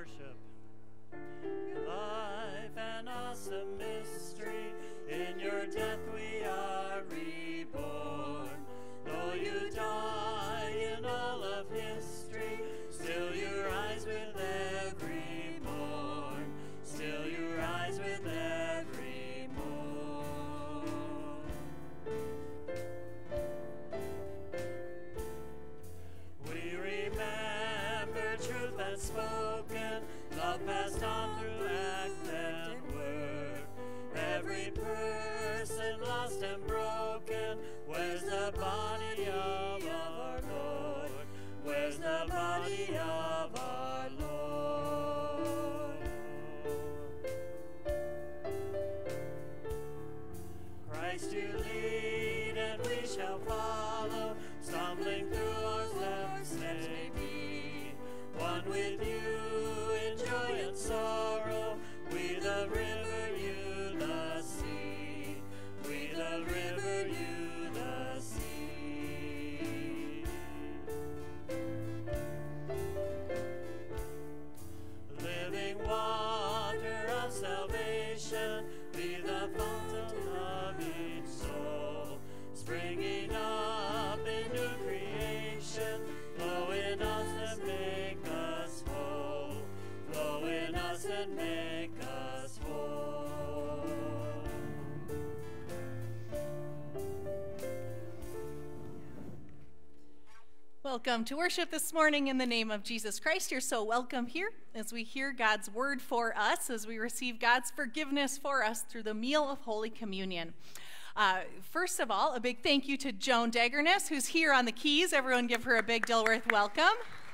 worship. Life, an awesome mystery, in your death we are reborn. Though you die in all of history, still you rise with every morn. Still you rise with every morn. We remember truth that's spoken, love passed on through act and word. Every person lost and broken, where's the body of our Lord? Where's the body of our Lord? Christ you lead and we shall follow, stumbling through our steps may be. One with you in joy and sorrow, we the river, you the sea. We the river, you the sea. Living water of salvation, be the fountain of each soul, springing up in new creation, flow in us and make us whole, flow in us and make us whole. Welcome to worship this morning in the name of Jesus Christ. You're so welcome here as we hear God's word for us, as we receive God's forgiveness for us through the meal of Holy Communion. First of all, a big thank you to Joan Daggerness, who's here on the keys. Everyone give her a big Dilworth welcome.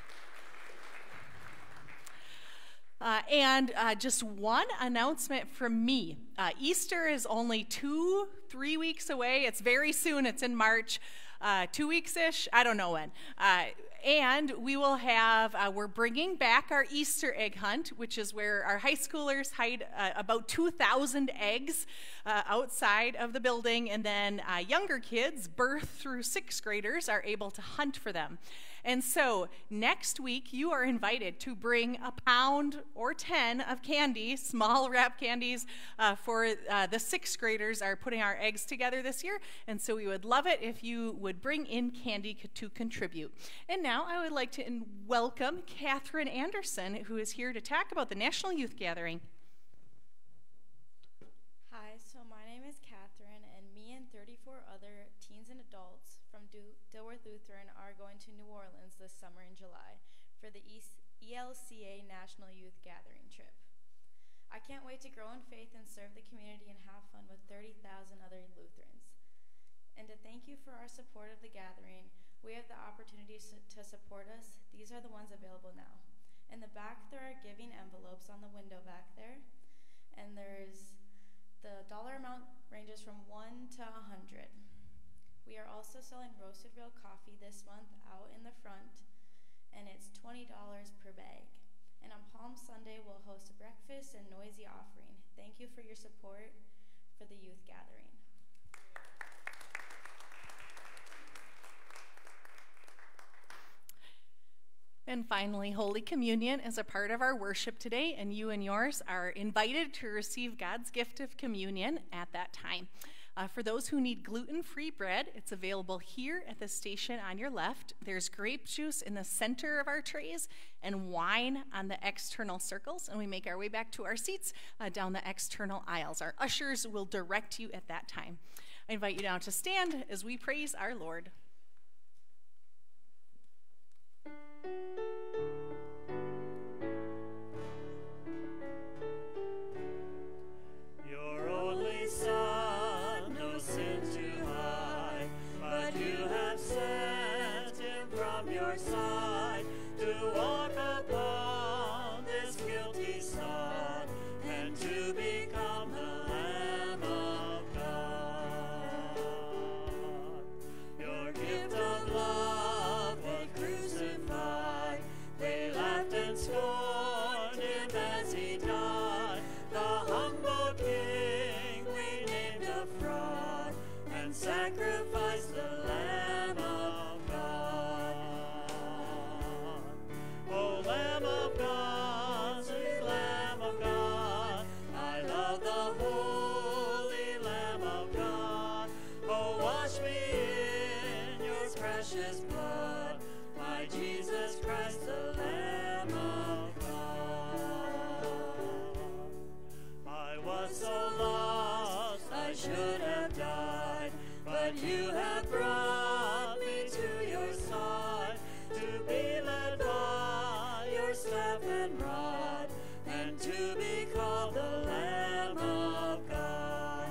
And just one announcement from me. Easter is only 2-3 weeks away. It's very soon. It's in March. 2 weeks-ish, I don't know when. And we will have, we're bringing back our Easter egg hunt, which is where our high schoolers hide about 2,000 eggs outside of the building, and then younger kids, birth through 6th graders, are able to hunt for them. And so next week, you are invited to bring a pound or 10 of candy, small wrap candies, for the 6th graders are putting our eggs together this year. And so we would love it if you would bring in candy to contribute. And now I would like to welcome Catherine Anderson, who is here to talk about the National Youth Gathering. Hi, so my name is Catherine, and me and 34 other teens and adults from Dilworth Lutheran are going to New Orleans this summer in July for the ELCA National Youth Gathering trip. I can't wait to grow in faith and serve the community and have fun with 30,000 other Lutherans. And to thank you for our support of the gathering, we have the opportunity to support us. These are the ones available now. In the back, there are giving envelopes on the window back there, and there's the dollar amount ranges from 1 to 100. We are also selling roasted real coffee this month out in the front, and it's $20 per bag. And on Palm Sunday, we'll host a breakfast and noisy offering. Thank you for your support for the youth gathering. And finally, Holy Communion is a part of our worship today, and you and yours are invited to receive God's gift of communion at that time. For those who need gluten-free bread, it's available here at the station on your left. There's grape juice in the center of our trays and wine on the external circles, and we make our way back to our seats down the external aisles. Our ushers will direct you at that time. I invite you now to stand as we praise our Lord. Your only Son, no sin too high, but you have sent him from your side to walk upon this guilty sod and to become the Lamb of God. Your gift of love was crucified holy Lamb of God. Oh, wash me in your precious blood, my Jesus Christ, the Lamb of God. I was so lost, I should have died, but you have brought me to your side, to be led by your staff and rod, and to be called the Lamb of God.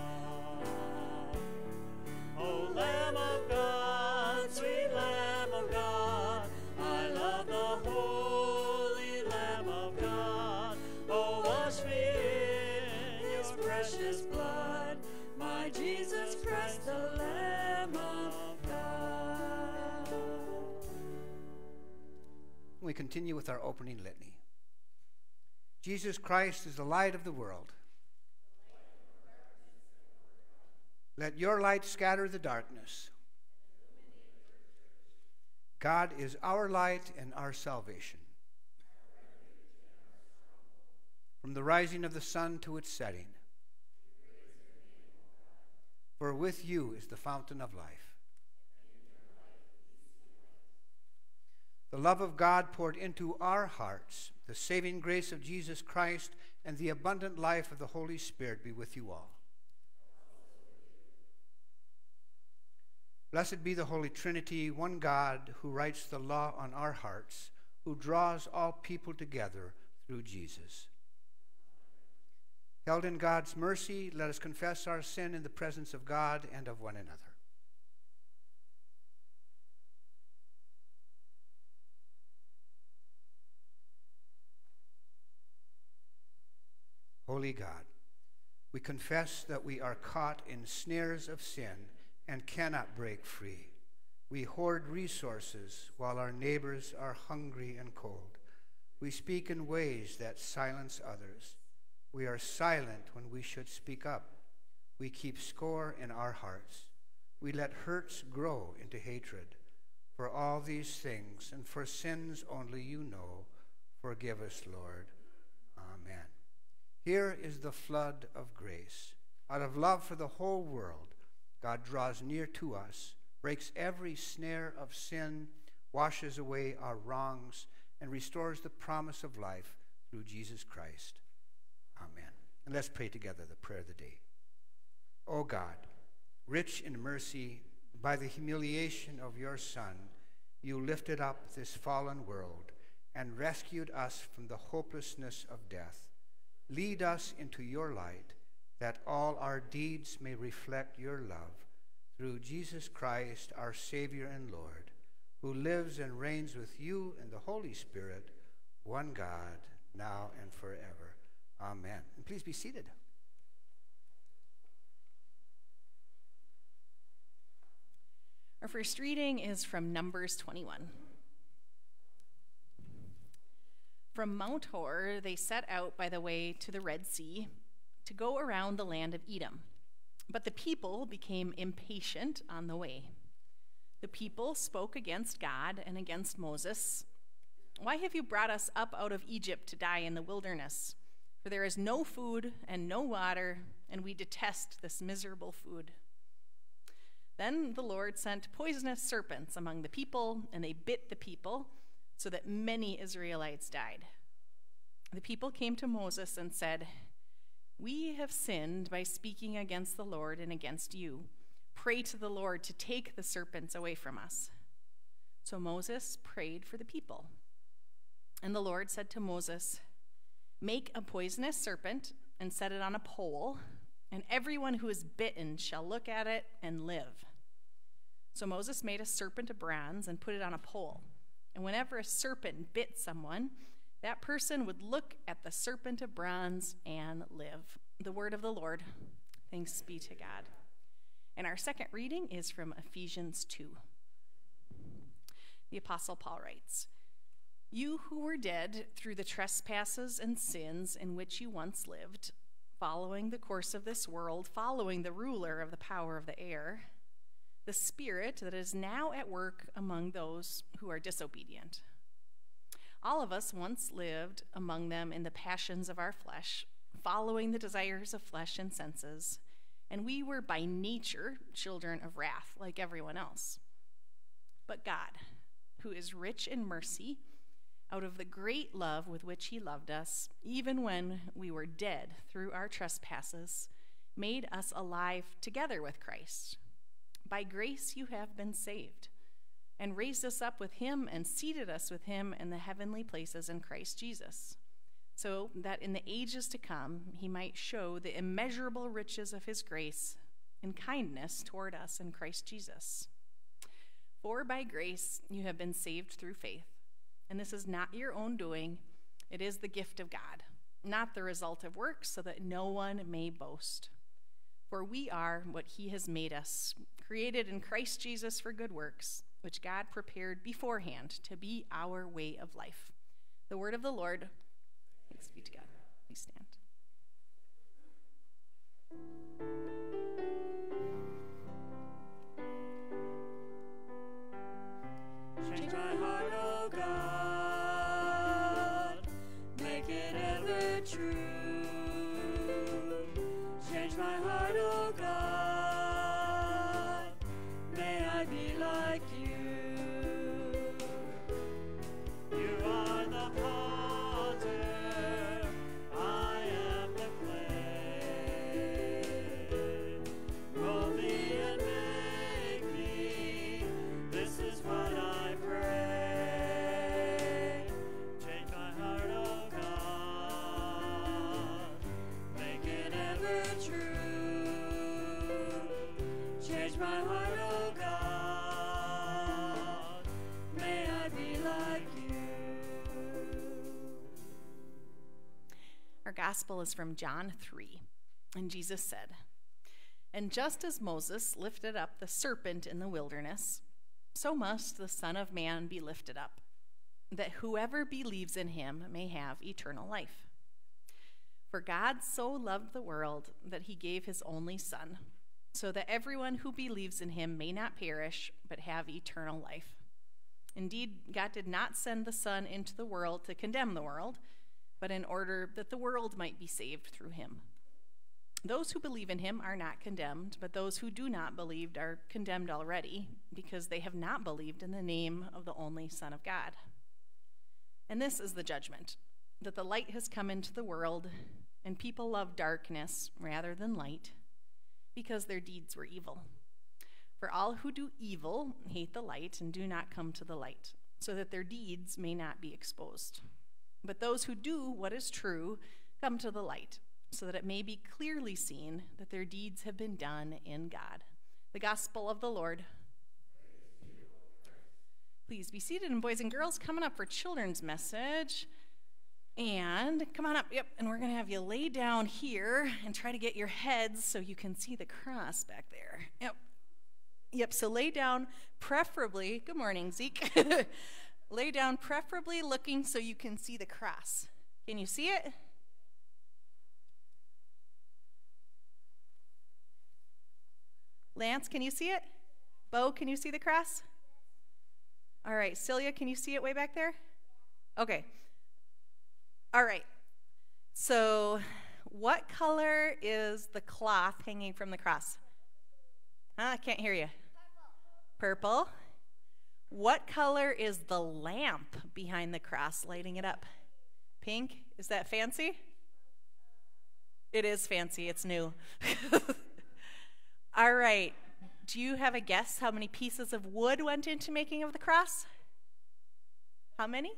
O Lamb of God, sweet Lamb of God, I love the holy Lamb of God. Oh, wash me in your precious blood, my Jesus Christ, the Lamb of God. We continue with our opening litany. Jesus Christ is the light of the world. Let your light scatter the darkness. God is our light and our salvation. From the rising of the sun to its setting. For with you is the fountain of life. The love of God poured into our hearts, the saving grace of Jesus Christ, and the abundant life of the Holy Spirit be with you all. Blessed be the Holy Trinity, one God, who writes the law on our hearts, who draws all people together through Jesus. Held in God's mercy, let us confess our sin in the presence of God and of one another. Holy God, we confess that we are caught in snares of sin and cannot break free. We hoard resources while our neighbors are hungry and cold. We speak in ways that silence others. We are silent when we should speak up. We keep score in our hearts. We let hurts grow into hatred. For all these things and for sins only you know, forgive us, Lord. Amen. Here is the flood of grace. Out of love for the whole world, God draws near to us, breaks every snare of sin, washes away our wrongs, and restores the promise of life through Jesus Christ. Amen. And let's pray together the prayer of the day. O God, rich in mercy, by the humiliation of your Son, you lifted up this fallen world and rescued us from the hopelessness of death. Lead us into your light, that all our deeds may reflect your love, through Jesus Christ, our Savior and Lord, who lives and reigns with you and the Holy Spirit, one God, now and forever. Amen. And please be seated. Our first reading is from Numbers 21. From Mount Hor, they set out by the way to the Red Sea to go around the land of Edom. But the people became impatient on the way. The people spoke against God and against Moses. Why have you brought us up out of Egypt to die in the wilderness? For there is no food and no water, and we detest this miserable food. Then the Lord sent poisonous serpents among the people, and they bit the people, so that many Israelites died. The people came to Moses and said, "We have sinned by speaking against the Lord and against you. Pray to the Lord to take the serpents away from us." So Moses prayed for the people. And the Lord said to Moses, "Make a poisonous serpent and set it on a pole, and everyone who is bitten shall look at it and live." So Moses made a serpent of bronze and put it on a pole. And whenever a serpent bit someone, that person would look at the serpent of bronze and live. The word of the Lord. Thanks be to God. And our second reading is from Ephesians 2. The Apostle Paul writes, "You who were dead through the trespasses and sins in which you once lived, following the course of this world, following the ruler of the power of the air, the spirit that is now at work among those who are disobedient. All of us once lived among them in the passions of our flesh, following the desires of flesh and senses, and we were by nature children of wrath, like everyone else. But God, who is rich in mercy, out of the great love with which he loved us, even when we were dead through our trespasses, made us alive together with Christ. By grace you have been saved, and raised us up with him and seated us with him in the heavenly places in Christ Jesus, so that in the ages to come he might show the immeasurable riches of his grace and kindness toward us in Christ Jesus. For by grace you have been saved through faith, and this is not your own doing, it is the gift of God, not the result of works, so that no one may boast. For we are what he has made us, created in Christ Jesus for good works, which God prepared beforehand to be our way of life. The word of the Lord. Thanks be to God. Please stand. Change my heart, O God, make it ever true. Change my heart, O God, may I be like you. You are the potter, I am the clay. Mold me and make me, this is what I pray. Change my heart, O God, make it ever true. Change my heart, O God, may I be like you. Our gospel is from John 3, and Jesus said, "And just as Moses lifted up the serpent in the wilderness, so must the Son of Man be lifted up, that whoever believes in him may have eternal life. For God so loved the world that he gave his only Son, so that everyone who believes in him may not perish, but have eternal life. Indeed, God did not send the Son into the world to condemn the world, but in order that the world might be saved through him. Those who believe in him are not condemned, but those who do not believe are condemned already, because they have not believed in the name of the only Son of God. And this is the judgment, that the light has come into the world, and people love darkness rather than light, because their deeds were evil. For all who do evil hate the light and do not come to the light, so that their deeds may not be exposed. But those who do what is true come to the light, so that it may be clearly seen that their deeds have been done in God." The gospel of the Lord. Please be seated, and boys and girls, coming up for children's message. And come on up, yep, and we're going to have you lay down here and try to get your heads so you can see the cross back there. Yep, so lay down preferably, good morning, Zeke. Lay down preferably looking so you can see the cross. Can you see it? Lance, can you see it? Bo, can you see the cross? All right, Celia, can you see it way back there? Okay. All right. So what color is the cloth hanging from the cross? I can't hear you. Purple. What color is the lamp behind the cross lighting it up? Pink? Is that fancy? It is fancy. It's new. All right. Do you have a guess how many pieces of wood went into making of the cross? How many?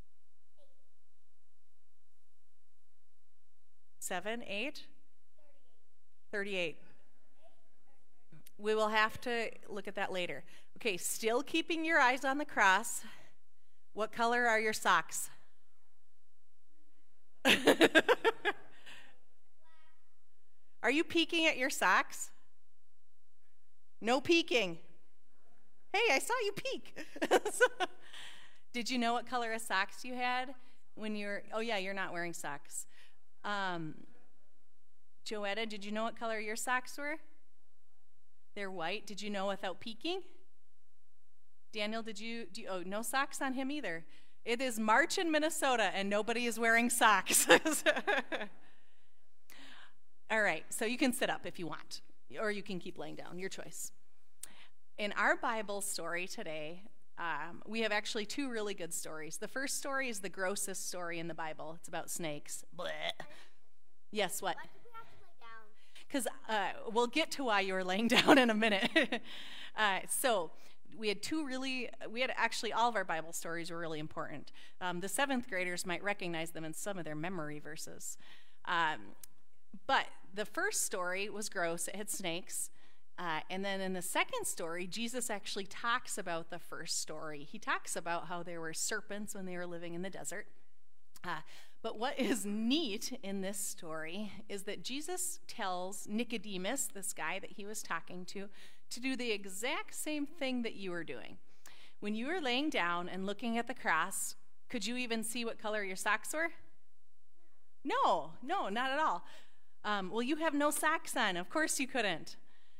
7, 8? 38. We will have to look at that later. Okay, still keeping your eyes on the cross. What color are your socks? Are you peeking at your socks? No peeking. Hey, I saw you peek. Did you know what color of socks you had when you were, oh yeah, you're not wearing socks. Joetta, did you know what color your socks were? They're white. Did you know without peeking? Daniel, oh, no socks on him either. It is March in Minnesota and nobody is wearing socks. All right, so you can sit up if you want, or you can keep laying down, your choice. In our Bible story today, we have actually two really good stories. The first story is the grossest story in the Bible. It's about snakes. Blech. Yes, what? Why did we have to lay down? Because we'll get to why you were laying down in a minute. So we had actually all of our Bible stories were really important. The 7th graders might recognize them in some of their memory verses. But the first story was gross. It had snakes. And then in the second story, Jesus actually talks about the first story. He talks about how there were serpents when they were living in the desert. But what is neat in this story is that Jesus tells Nicodemus, this guy that he was talking to do the exact same thing that you were doing. When you were laying down and looking at the cross, could you even see what color your socks were? No, not at all. Well, you have no socks on. Of course you couldn't.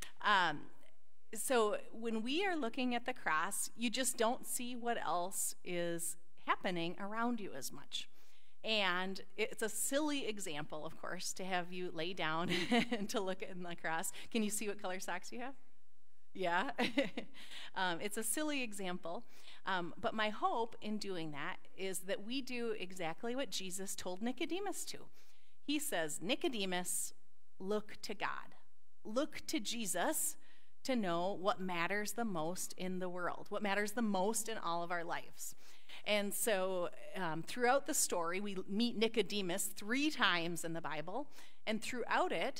So when we are looking at the cross, you just don't see what else is happening around you as much. And it's a silly example, of course, to have you lay down and to look at the cross. Can you see what color socks you have? Yeah. It's a silly example. But my hope in doing that is that we do exactly what Jesus told Nicodemus to. He says, Nicodemus, look to God. Look to Jesus to know what matters the most in the world, what matters the most in all of our lives. And so throughout the story, we meet Nicodemus 3 times in the Bible, and throughout it,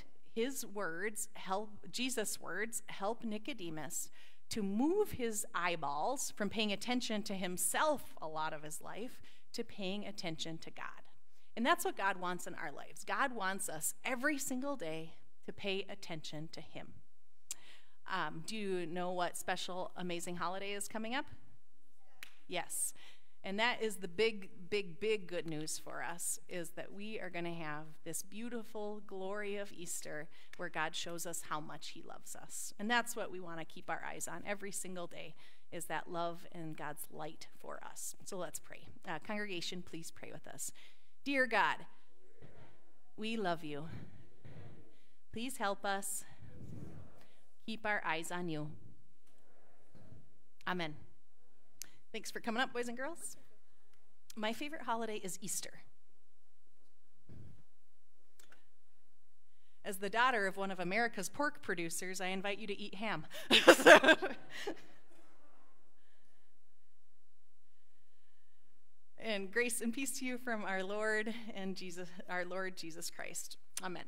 Jesus' words help Nicodemus to move his eyeballs from paying attention to himself a lot of his life to paying attention to God. And that's what God wants in our lives. God wants us every single day to pay attention to him. Do you know what special, amazing holiday is coming up? Yes. And that is the big good news for us, is that we are going to have this beautiful glory of Easter where God shows us how much he loves us. And that's what we want to keep our eyes on every single day, is that love and God's light for us. So let's pray. Congregation, please pray with us. Dear God, we love you. Please help us keep our eyes on you. Amen. Thanks for coming up, boys and girls. My favorite holiday is Easter. As the daughter of one of America's pork producers, I invite you to eat ham. And grace and peace to you from our Lord Jesus Christ. Amen.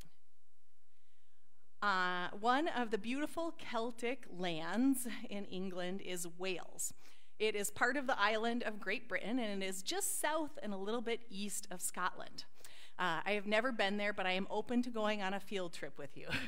One of the beautiful Celtic lands in England is Wales. It is part of the island of Great Britain, and it is just south and a little bit east of Scotland. I have never been there, but I am open to going on a field trip with you.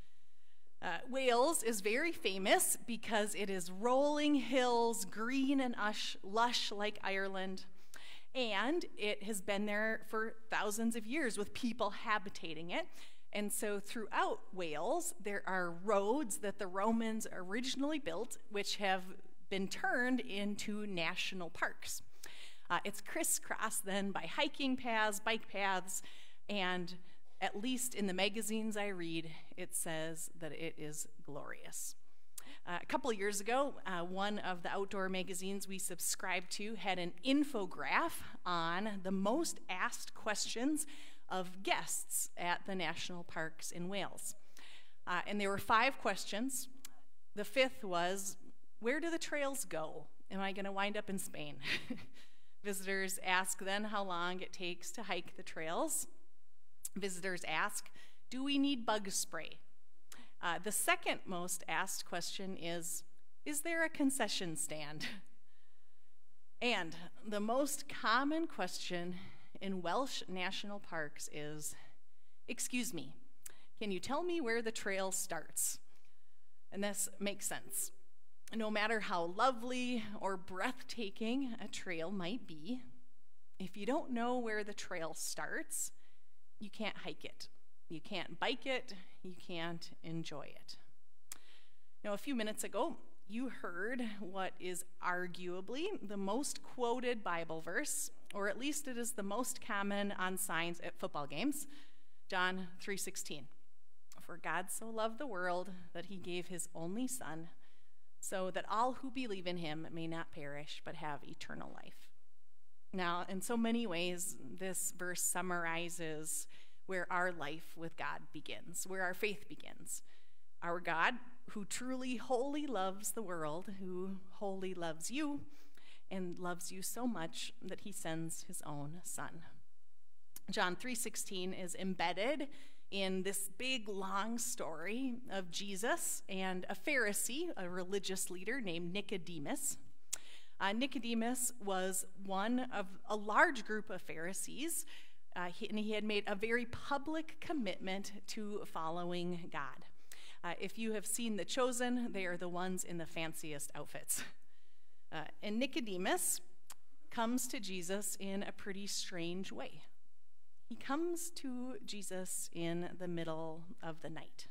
Wales is very famous because it is rolling hills, green and lush like Ireland, and it has been there for thousands of years with people habitating it. And so throughout Wales, there are roads that the Romans originally built, which have been turned into national parks. It's crisscrossed then by hiking paths, bike paths, and at least in the magazines I read, it says that it is glorious. A couple of years ago, one of the outdoor magazines we subscribed to had an infograph on the most asked questions of guests at the national parks in Wales. And there were 5 questions. The 5th was, where do the trails go? Am I going to wind up in Spain? Visitors ask then how long it takes to hike the trails. Visitors ask, do we need bug spray? The second most asked question is there a concession stand? And the most common question in Welsh national parks is, excuse me, can you tell me where the trail starts? And this makes sense. No matter how lovely or breathtaking a trail might be, if you don't know where the trail starts, you can't hike it. You can't bike it. You can't enjoy it. Now, a few minutes ago, you heard what is arguably the most quoted Bible verse, or at least it is the most common on signs at football games, John 3:16. For God so loved the world that he gave his only Son, so that all who believe in him may not perish but have eternal life. Now, in so many ways, this verse summarizes where our life with God begins, where our faith begins. Our God, who truly wholly loves the world, who wholly loves you, and loves you so much that he sends his own Son. John 3:16 is embedded in this big, long story of Jesus and a Pharisee, a religious leader named Nicodemus. Nicodemus was one of a large group of Pharisees, and he had made a very public commitment to following God. If you have seen The Chosen, they are the ones in the fanciest outfits. And Nicodemus comes to Jesus in a pretty strange way. He comes to Jesus in the middle of the night.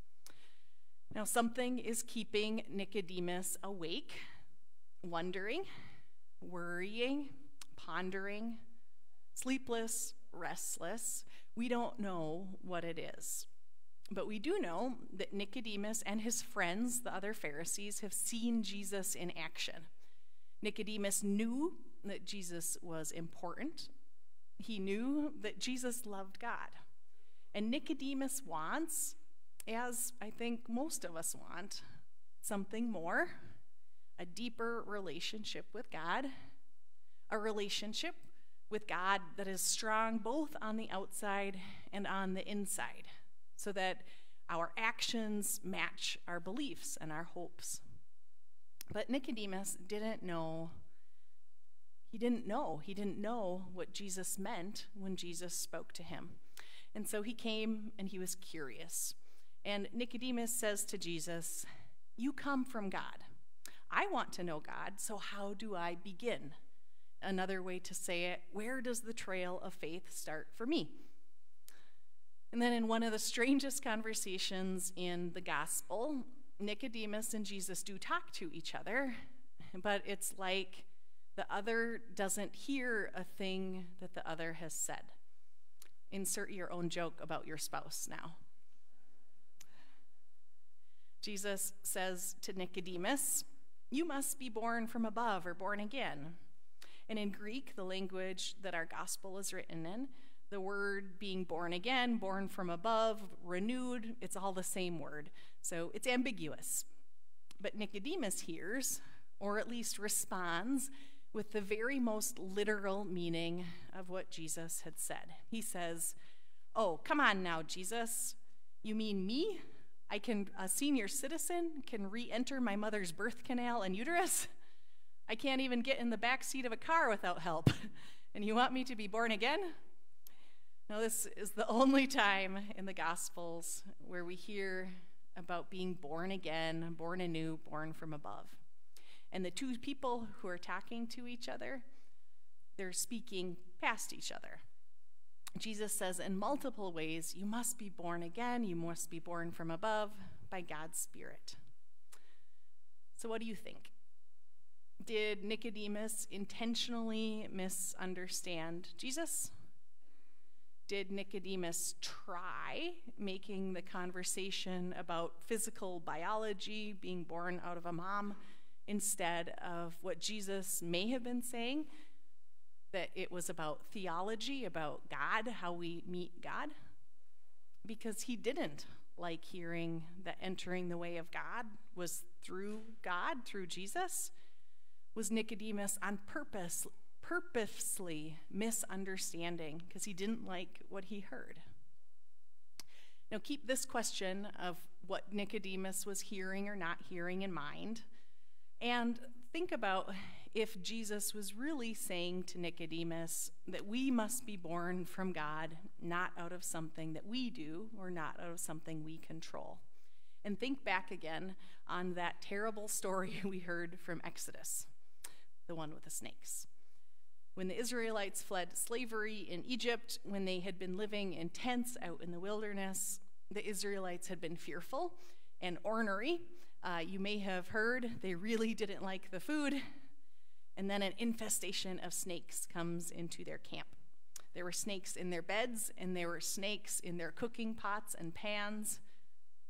Now, something is keeping Nicodemus awake, wondering, worrying, pondering, sleepless, restless. We don't know what it is. But we do know that Nicodemus and his friends, the other Pharisees, have seen Jesus in action. Nicodemus knew that Jesus was important. He knew that Jesus loved God. And Nicodemus wants, as I think most of us want, something more, a deeper relationship with God, a relationship with God that is strong both on the outside and on the inside, so that our actions match our beliefs and our hopes. But Nicodemus didn't know. He didn't know what Jesus meant when Jesus spoke to him. And so he came and he was curious. And Nicodemus says to Jesus, "You come from God. I want to know God, so how do I begin?" Another way to say it, where does the trail of faith start for me? And then in one of the strangest conversations in the gospel, Nicodemus and Jesus do talk to each other, but it's like the other doesn't hear a thing that the other has said. Insert your own joke about your spouse now. Jesus says to Nicodemus, "You must be born from above or born again." And in Greek, the language that our gospel is written in, the word being born again, born from above, renewed, it's all the same word. So it's ambiguous. But Nicodemus hears, or at least responds, with the very most literal meaning of what Jesus had said. He says, "Oh, come on now, Jesus. You mean me? A senior citizen, can re-enter my mother's birth canal and uterus? I can't even get in the back seat of a car without help. And you want me to be born again?" Now, this is the only time in the Gospels where we hear about being born again, born anew, born from above. And the two people who are talking to each other, they're speaking past each other. Jesus says in multiple ways, you must be born again, you must be born from above by God's Spirit. So what do you think? Did Nicodemus intentionally misunderstand Jesus? Did Nicodemus try making the conversation about physical biology, being born out of a mom, instead of what Jesus may have been saying, that it was about theology, about God, how we meet God? Because he didn't like hearing that entering the way of God was through God, through Jesus. Was Nicodemus on purposely misunderstanding because he didn't like what he heard? Now keep this question of what Nicodemus was hearing or not hearing in mind, and think about if Jesus was really saying to Nicodemus that we must be born from God, not out of something that we do or not out of something we control. And think back again on that terrible story we heard from Exodus, the one with the snakes. When the Israelites fled slavery in Egypt, when they had been living in tents out in the wilderness, the Israelites had been fearful and ornery. You may have heard they really didn't like the food. And then an infestation of snakes comes into their camp. There were snakes in their beds, and there were snakes in their cooking pots and pans.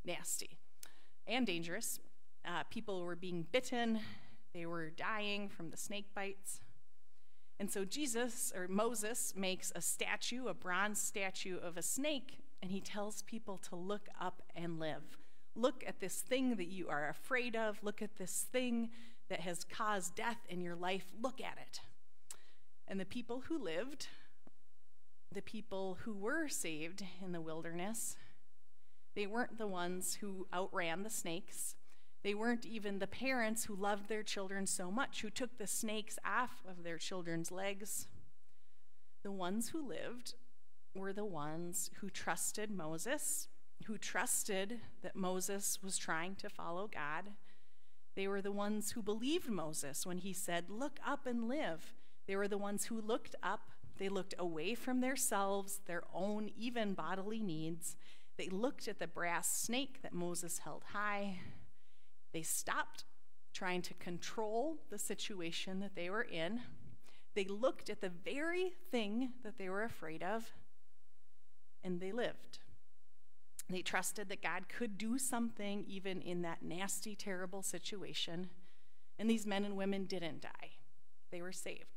nasty and dangerous. People were being bitten. They were dying from the snake bites. And so Moses makes a statue, a bronze statue of a snake, and he tells people to look up and live. Look at this thing that you are afraid of. Look at this thing that has caused death in your life. Look at it. And the people who lived, the people who were saved in the wilderness, they weren't the ones who outran the snakes. They weren't even the parents who loved their children so much, who took the snakes off of their children's legs. The ones who lived were the ones who trusted Moses, who trusted that Moses was trying to follow God. They were the ones who believed Moses when he said, "Look up and live." They were the ones who looked up. They looked away from themselves, their own even bodily needs. They looked at the brass snake that Moses held high. They stopped trying to control the situation that they were in. They looked at the very thing that they were afraid of, and they lived. They trusted that God could do something even in that nasty, terrible situation. And these men and women didn't die. They were saved.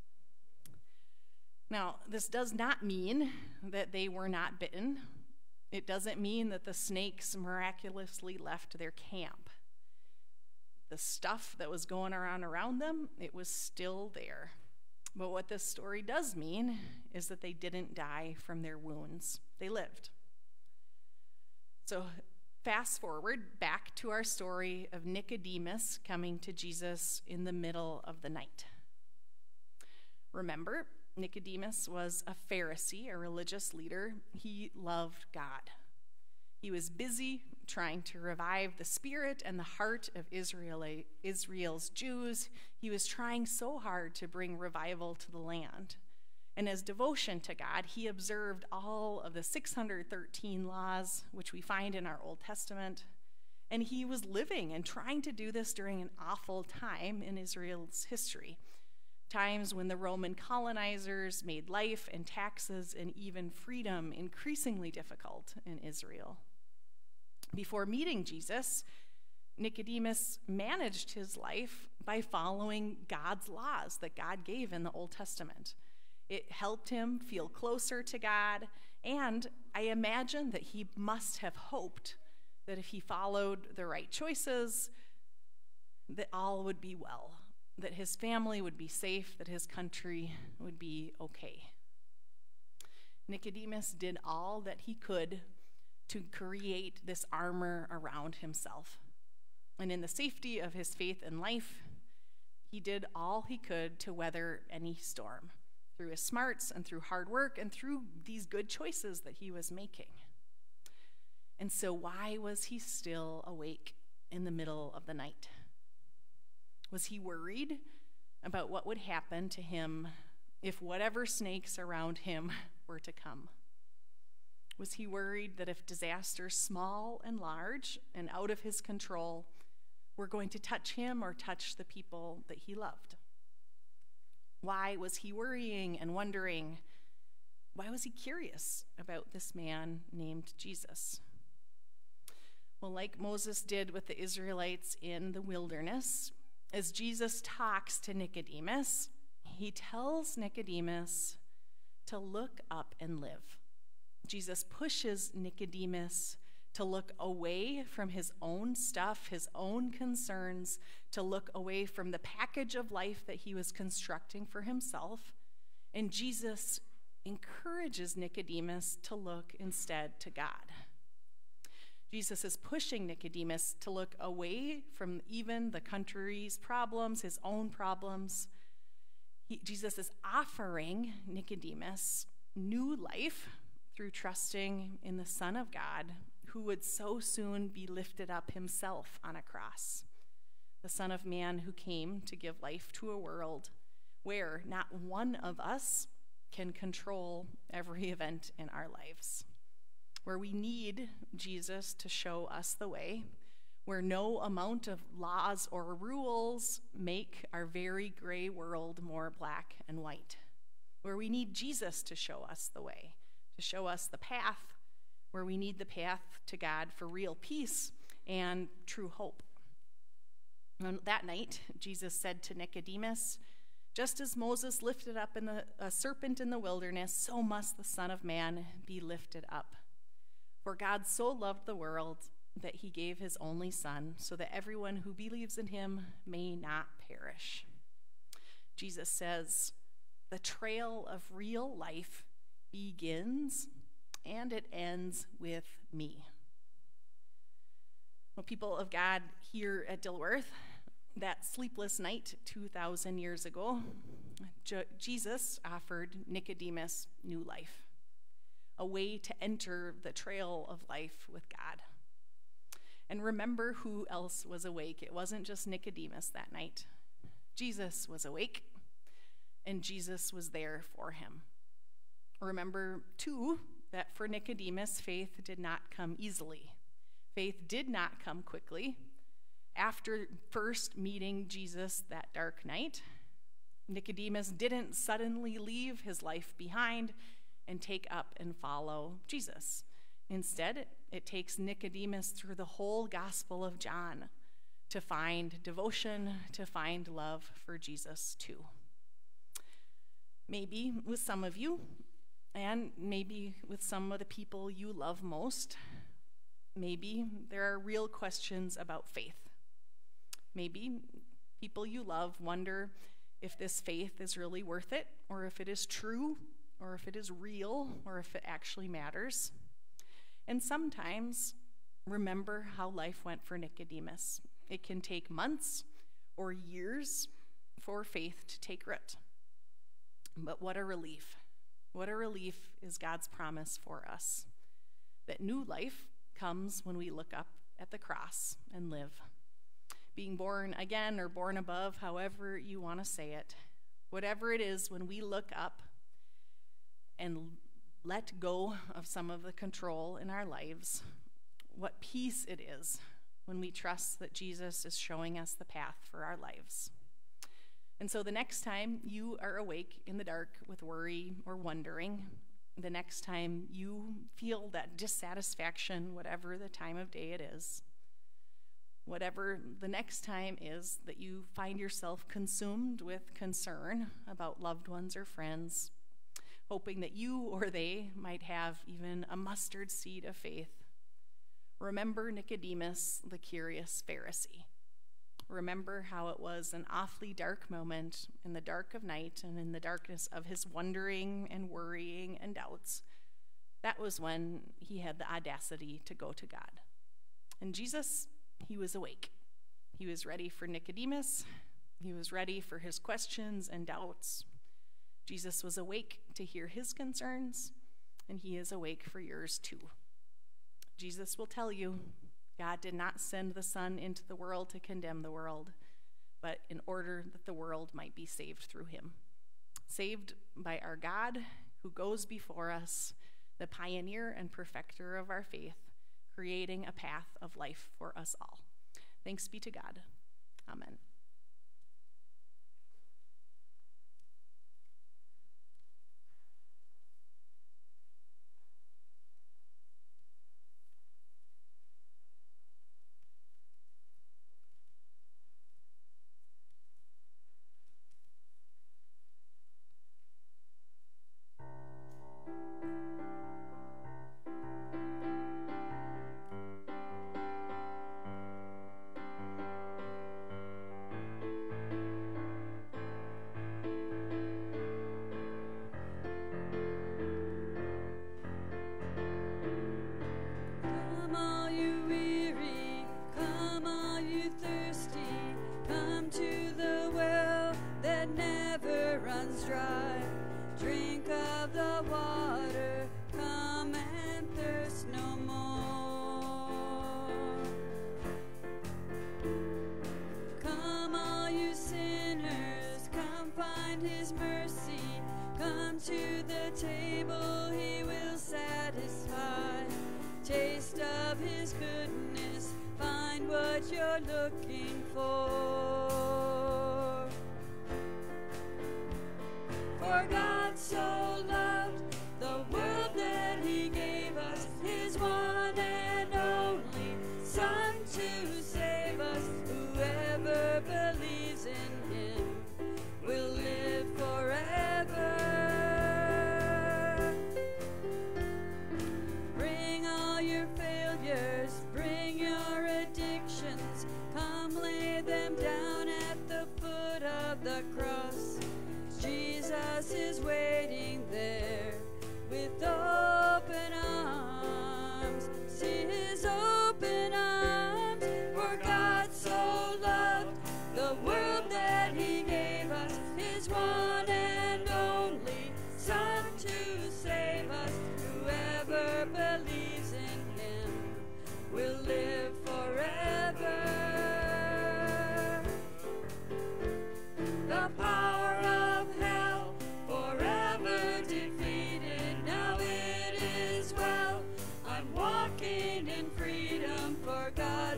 Now, this does not mean that they were not bitten. It doesn't mean that the snakes miraculously left their camp. The stuff that was going around them, it was still there. But what this story does mean is that they didn't die from their wounds. They lived. So fast forward back to our story of Nicodemus coming to Jesus in the middle of the night. Remember, Nicodemus was a Pharisee, a religious leader. He loved God. He was busy trying to revive the spirit and the heart of Israel's Jews. He was trying so hard to bring revival to the land. And as devotion to God, he observed all of the 613 laws, which we find in our Old Testament. And he was living and trying to do this during an awful time in Israel's history. Times when the Roman colonizers made life and taxes and even freedom increasingly difficult in Israel. Before meeting Jesus, Nicodemus managed his life by following God's laws that God gave in the Old Testament. It helped him feel closer to God, and I imagine that he must have hoped that if he followed the right choices, that all would be well, that his family would be safe, that his country would be okay. Nicodemus did all that he could to create this armor around himself. And in the safety of his faith and life, he did all he could to weather any storm through his smarts and through hard work and through these good choices that he was making. And so why was he still awake in the middle of the night? Was he worried about what would happen to him if whatever snakes around him were to come? Was he worried that if disasters small and large and out of his control were going to touch him or touch the people that he loved? Why was he worrying and wondering? Why was he curious about this man named Jesus? Well, like Moses did with the Israelites in the wilderness, as Jesus talks to Nicodemus, he tells Nicodemus to look up and live. Jesus pushes Nicodemus to look away from his own stuff, his own concerns, to look away from the package of life that he was constructing for himself. And Jesus encourages Nicodemus to look instead to God. Jesus is pushing Nicodemus to look away from even the country's problems, his own problems. Jesus is offering Nicodemus new life through trusting in the Son of God, who would so soon be lifted up himself on a cross. The Son of Man who came to give life to a world where not one of us can control every event in our lives, where we need Jesus to show us the way, where no amount of laws or rules make our very gray world more black and white, where we need Jesus to show us the way, to show us the path where we need the path to God for real peace and true hope. And that night, Jesus said to Nicodemus, "Just as Moses lifted up a serpent in the wilderness, so must the Son of Man be lifted up. For God so loved the world that he gave his only Son, so that everyone who believes in him may not perish." Jesus says, the trail of real life begins and it ends with me. Well, people of God here at Dilworth, that sleepless night 2,000 years ago, Jesus offered Nicodemus new life, a way to enter the trail of life with God. And remember who else was awake. It wasn't just Nicodemus that night. Jesus was awake, and Jesus was there for him. Remember, too, that for Nicodemus, faith did not come easily. Faith did not come quickly. After first meeting Jesus that dark night, Nicodemus didn't suddenly leave his life behind and take up and follow Jesus. Instead, it takes Nicodemus through the whole Gospel of John to find devotion, to find love for Jesus too. Maybe with some of you, and maybe with some of the people you love most, maybe there are real questions about faith. Maybe people you love wonder if this faith is really worth it, or if it is true, or if it is real, or if it actually matters. And sometimes remember how life went for Nicodemus. It can take months or years for faith to take root. But what a relief. What a relief is God's promise for us, that new life comes when we look up at the cross and live. Being born again or born above, however you want to say it, whatever it is, when we look up and let go of some of the control in our lives, what peace it is when we trust that Jesus is showing us the path for our lives. And so the next time you are awake in the dark with worry or wondering, the next time you feel that dissatisfaction, whatever the time of day it is, whatever the next time is that you find yourself consumed with concern about loved ones or friends, hoping that you or they might have even a mustard seed of faith, remember Nicodemus, the curious Pharisee. Remember how it was an awfully dark moment in the dark of night and in the darkness of his wondering and worrying and doubts. That was when he had the audacity to go to God. And Jesus, he was awake. He was ready for Nicodemus. He was ready for his questions and doubts. Jesus was awake to hear his concerns, and he is awake for yours too. Jesus will tell you, God did not send the Son into the world to condemn the world, but in order that the world might be saved through him. Saved by our God, who goes before us, the pioneer and perfecter of our faith, creating a path of life for us all. Thanks be to God. Amen. Looking for God so loved the world that he gave us his one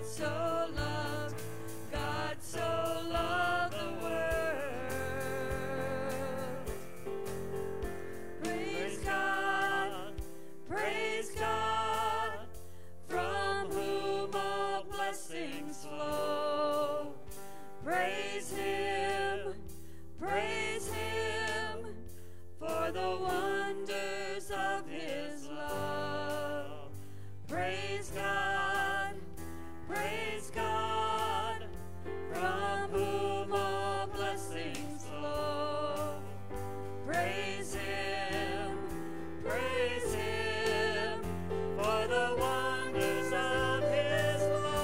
so loved, God so loved the world. Praise God, from whom all blessings flow. Praise Him, for the wonders of His love. Praise God, from whom all blessings flow. Praise Him, for the wonders of His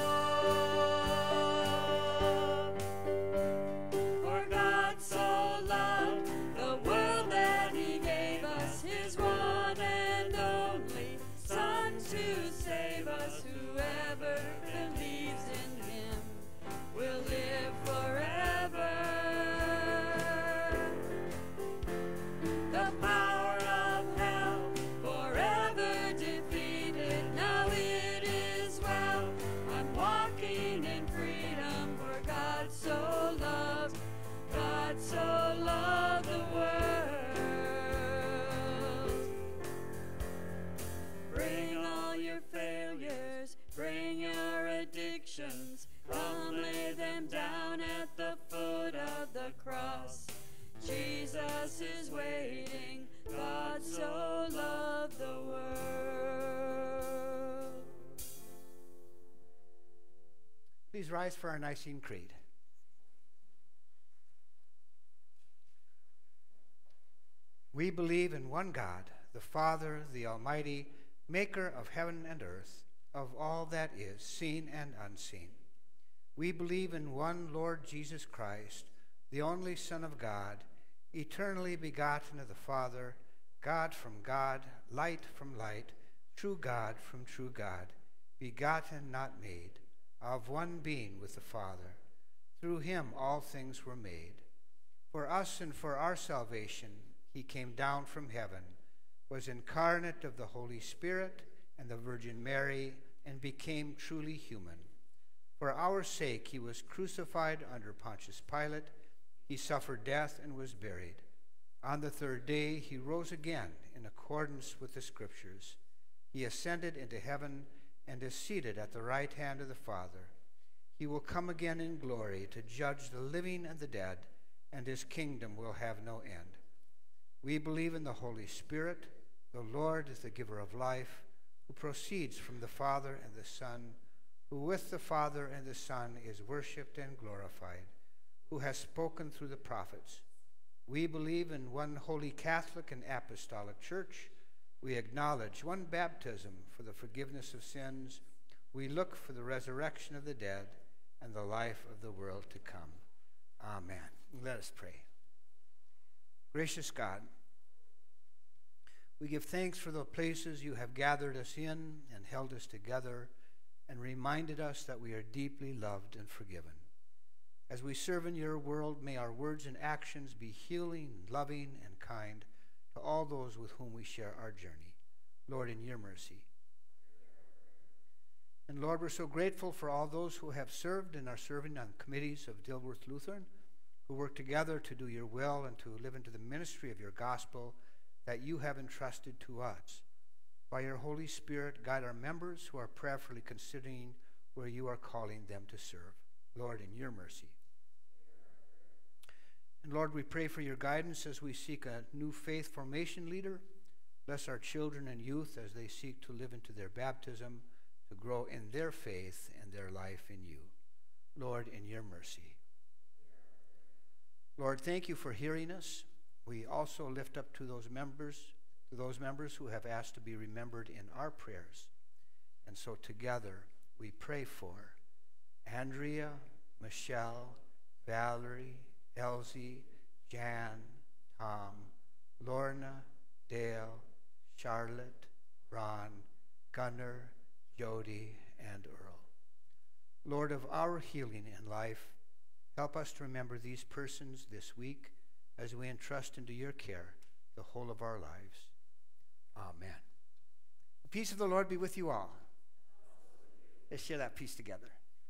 love. For God so loved the world that He gave us His one and only Son to save us. Whoever believes in Him will live forever. The power of hell forever defeated. Now it is well. I'm walking in freedom. For God so loved the world. Bring all your failures, bring your addictions. Come lay them down at the foot of the cross. Jesus is waiting. God so loved the world. Please rise for our Nicene Creed. We believe in one God, the Father, the Almighty, maker of heaven and earth, of all that is, seen and unseen. We believe in one Lord Jesus Christ, the only Son of God, eternally begotten of the Father, God from God, light from light, true God from true God, begotten, not made, of one being with the Father. Through him all things were made. For us and for our salvation he came down from heaven, was incarnate of the Holy Spirit and the Virgin Mary, and became truly human. For our sake he was crucified under Pontius Pilate. He suffered death and was buried. On the third day he rose again in accordance with the Scriptures. He ascended into heaven and is seated at the right hand of the Father. He will come again in glory to judge the living and the dead, and his kingdom will have no end. We believe in the Holy Spirit. The Lord is the giver of life, who proceeds from the Father and the Son, who with the Father and the Son is worshipped and glorified, who has spoken through the prophets. We believe in one holy Catholic and apostolic church. We acknowledge one baptism for the forgiveness of sins. We look for the resurrection of the dead and the life of the world to come. Amen. Let us pray. Gracious God, we give thanks for the places you have gathered us in and held us together and reminded us that we are deeply loved and forgiven. As we serve in your world, may our words and actions be healing, loving, and kind to all those with whom we share our journey. Lord, in your mercy. And Lord, we're so grateful for all those who have served and are serving on committees of Dilworth Lutheran, who work together to do your will and to live into the ministry of your gospel that you have entrusted to us. By your Holy Spirit, guide our members who are prayerfully considering where you are calling them to serve. Lord, in your mercy. And Lord, we pray for your guidance as we seek a new faith formation leader. Bless our children and youth as they seek to live into their baptism, to grow in their faith and their life in you. Lord, in your mercy. Lord, thank you for hearing us. We also lift up to those members who have asked to be remembered in our prayers. And so together we pray for Andrea, Michelle, Valerie, Elsie, Jan, Tom, Lorna, Dale, Charlotte, Ron, Gunnar, Jody, and Earl. Lord of our healing and life, help us to remember these persons this week as we entrust into your care the whole of our lives. Amen. The peace of the Lord be with you all. Let's share that peace together.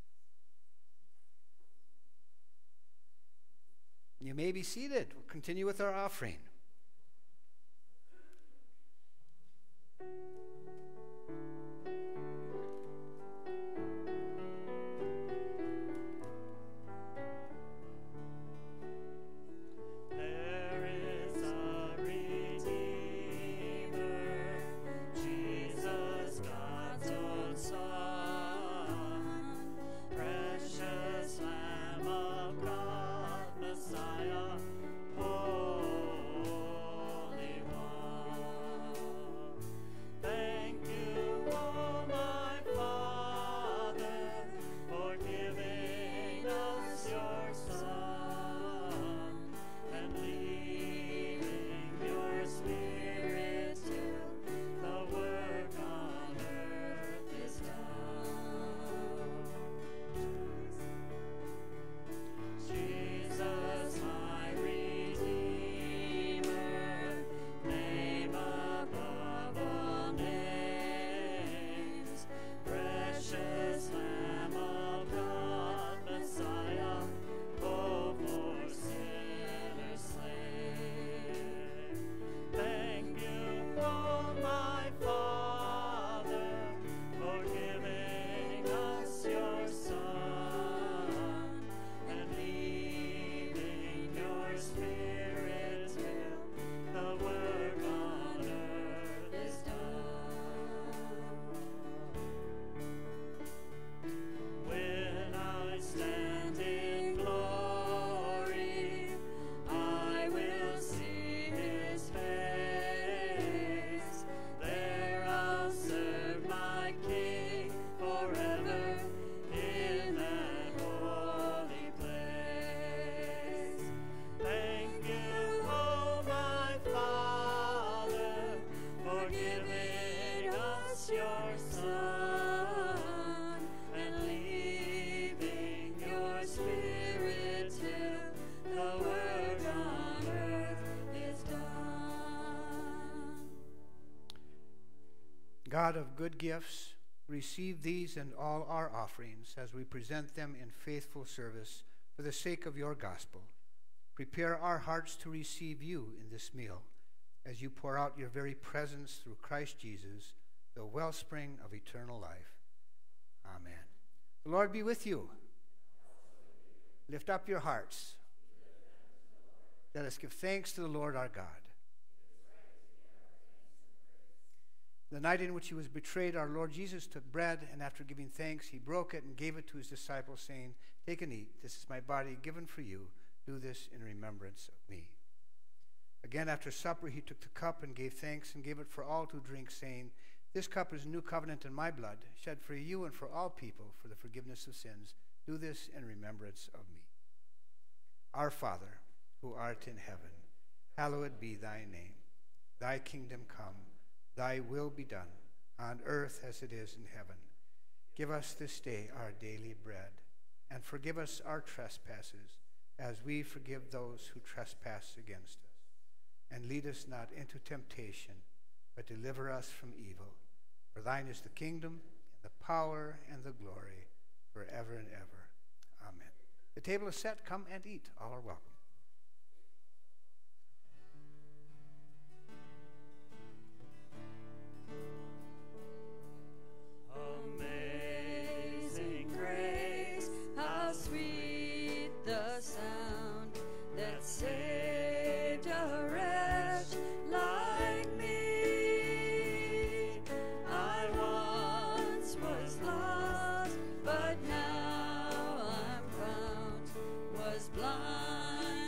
You may be seated. We'll continue with our offering. God of good gifts, receive these and all our offerings as we present them in faithful service for the sake of your gospel. Prepare our hearts to receive you in this meal as you pour out your very presence through Christ Jesus, the wellspring of eternal life. Amen. The Lord be with you. Lift up your hearts. Let us give thanks to the Lord our God. The night in which he was betrayed, our Lord Jesus took bread, and after giving thanks, he broke it and gave it to his disciples, saying, "Take and eat. This is my body given for you. Do this in remembrance of me." Again, after supper, he took the cup and gave thanks and gave it for all to drink, saying, "This cup is a new covenant in my blood, shed for you and for all people for the forgiveness of sins. Do this in remembrance of me." Our Father, who art in heaven, hallowed be thy name. Thy kingdom come. Thy will be done, on earth as it is in heaven. Give us this day our daily bread, and forgive us our trespasses, as we forgive those who trespass against us. And lead us not into temptation, but deliver us from evil. For thine is the kingdom, and the power, and the glory, forever and ever. Amen. The table is set. Come and eat. All are welcome. Amazing grace, how sweet the sound that saved a wretch like me. I once was lost, but now I'm found, was blind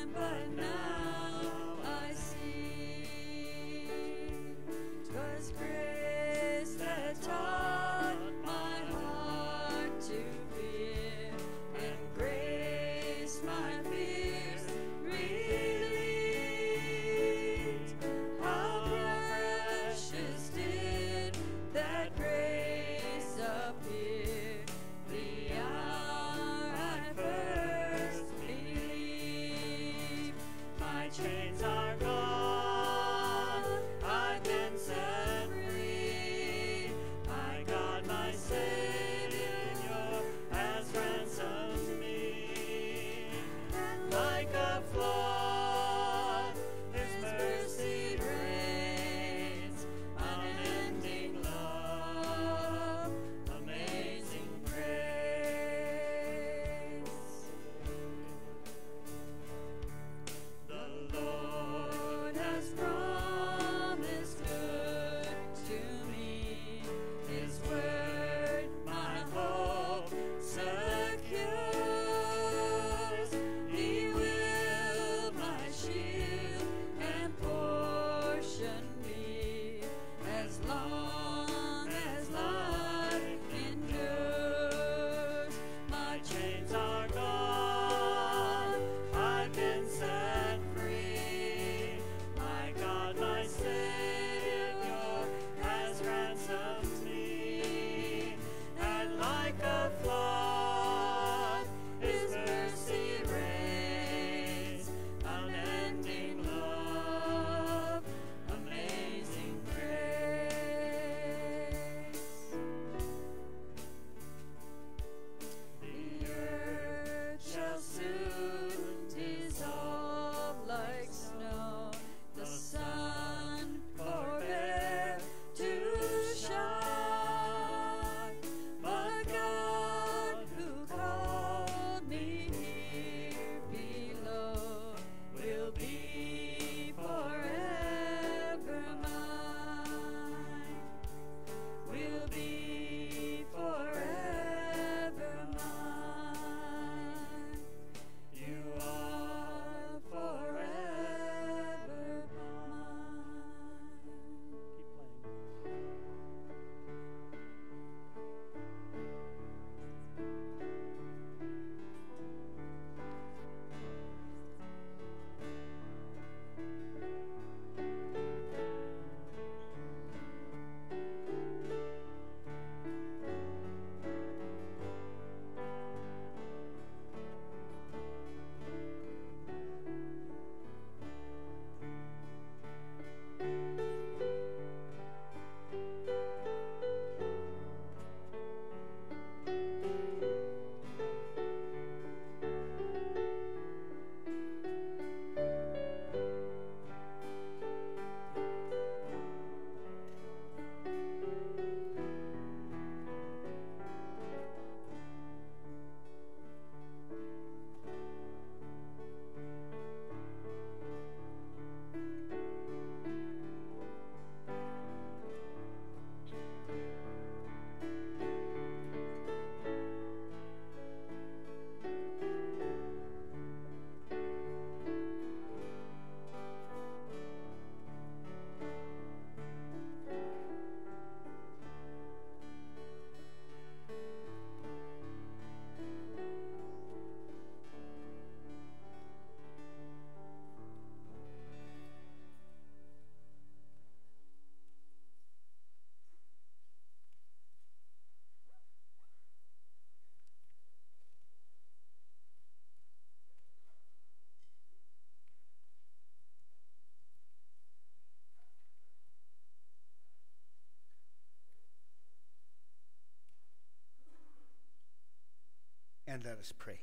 and let us pray.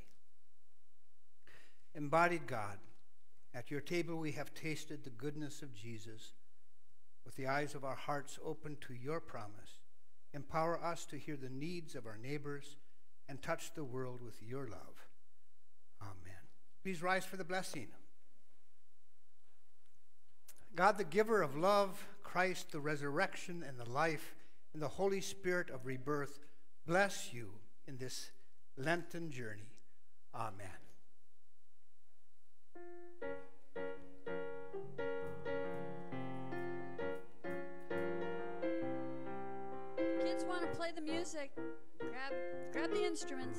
Embodied God, at your table we have tasted the goodness of Jesus. With the eyes of our hearts open to your promise, empower us to hear the needs of our neighbors and touch the world with your love. Amen. Please rise for the blessing. God, the giver of love, Christ, the resurrection and the life, and the Holy Spirit of rebirth, bless you in this Lenten journey. Amen. Kids want to play the music. Grab the instruments.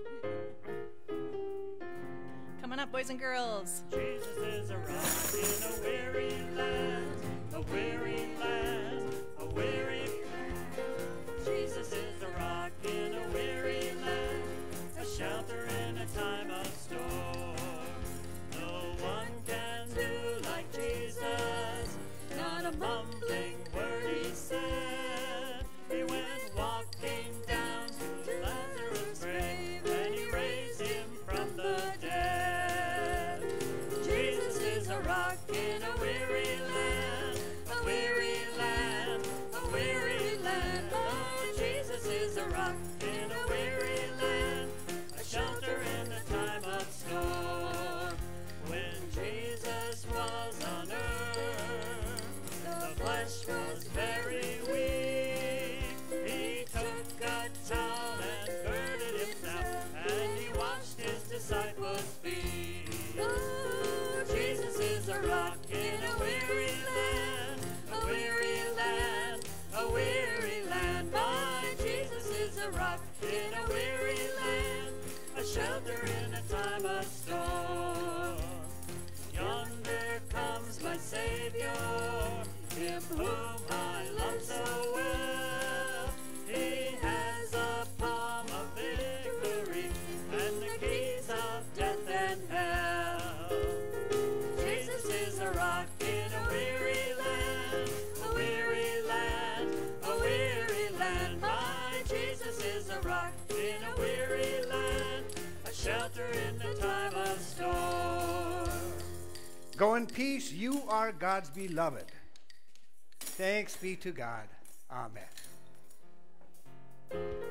Coming up, boys and girls. Jesus is a rock in a weary land, a weary land, a weary land. Jesus is a rock in a weary land, a shelter in a time of storm. No one can do like Jesus, not a mumbling word he said. He went walking down to Lazarus' grave, and he raised him from the dead. Jesus is a rock in a weary land, a weary land, a weary land. Oh, Jesus is a rock in a weary land, a shelter in the time of storm. When Jesus was on earth, the flesh was very weak. He took a towel and girded himself, and he washed his disciples' feet. Oh, Jesus is a rock in a weary land, a weary land, a weary land. My Jesus is a rock in a weary land, a shelter in a time of storm. Yonder comes my Savior, him whom I love so well. He has a palm of victory and the keys of death and hell. Jesus is a rock in a weary land, a weary land, a weary land. My Jesus is a rock in a weary land, a shelter in the time of storm. Go in peace. You are God's beloved. Thanks be to God. Amen.